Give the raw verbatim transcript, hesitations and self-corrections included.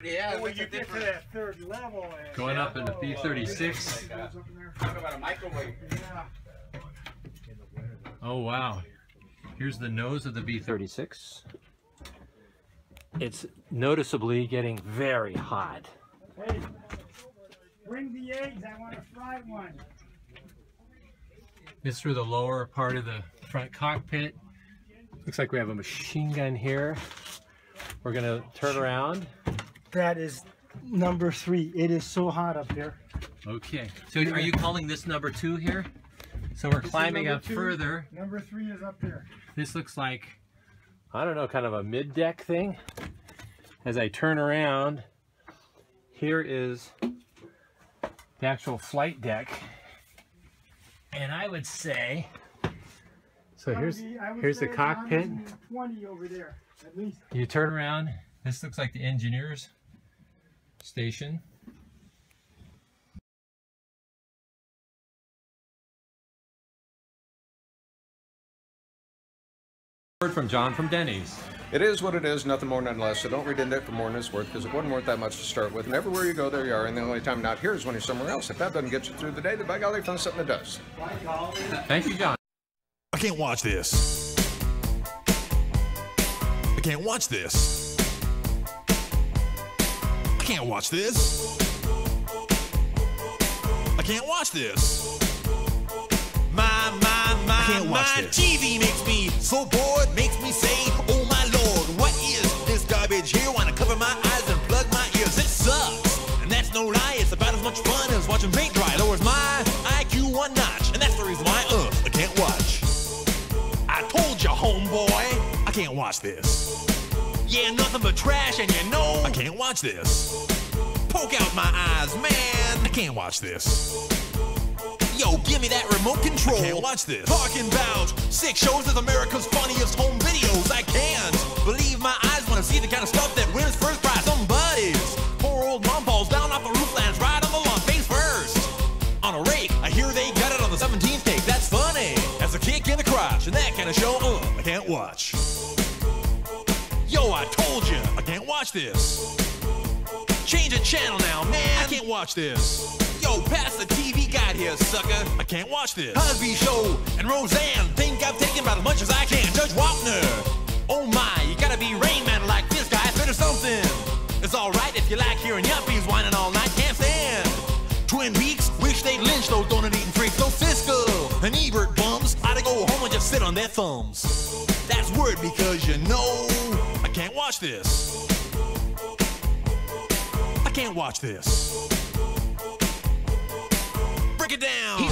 Yeah, when you get to that third level. And Going up into B thirty-six. Talk about a microwave. Yeah. Oh wow. Here's the nose of the B thirty-six. It's noticeably getting very hot. Hey, bring the eggs. I want to fry one. It's through the lower part of the front cockpit. Looks like we have a machine gun here. We're gonna turn around. That is number three. It is so hot up there. Okay. So are you calling this number two here? So we're This is climbing number up two. further. Number three is up there. This looks like, I don't know, kind of a mid-deck thing. As I turn around, here is the actual flight deck. And I would say, so That would here's be- I would here's say the it's cockpit. one hundred twenty over there, at least. You turn around, this looks like the engineer's station. Word from John from Denny's. It is what it is, nothing more, none less. So don't read into it for more than it's worth, because it wasn't worth that much to start with. And everywhere you go, there you are. And the only time not here is when you're somewhere else. If that doesn't get you through the day, then by golly, find something that does. Thank you, John. I can't watch this. I can't watch this. I can't watch this. I can't watch this. My, my, my, I can't watch my this. T V makes me so bored, makes me say, oh my lord, what is this garbage here? Wanna cover my eyes and plug my ears. It sucks, and that's no lie. It's about as much fun as watching paint dry. Lowers my I Q one notch, and that's the reason why, uh, I can't watch. I told you, homeboy, I can't watch this. Yeah, nothing but trash, and you know I can't watch this. Poke out my eyes, man, I can't watch this. Yo, give me that remote control. I can't watch this. Talking about six shows of America's funniest home videos. I can't believe my eyes when I see the kind of stuff that wins first prize. Somebody's poor old mom falls down off the roof, lands right on the lawn, face first. On a rake, I hear they got it on the seventeenth take. That's funny. That's a kick in the crotch, and that kind of show, uh, I can't watch. Yo, I told you, I can't watch this. Change the channel now, man. I can't watch this. Yo, pass the T V guide here, sucker. I can't watch this. Cosby Show and Roseanne think I've taken about as much as I can. Judge Wapner, oh my, you gotta be Rain Man like this guy. Fit or something. It's alright if you like hearing yuppies whining all night. Can't stand Twin Peaks. Wish they'd lynch those donut-eating freaks. Those Siskel and Ebert bums ought to go home and just sit on their thumbs. That's word because you know I can't watch this. I can't watch this. Break it down.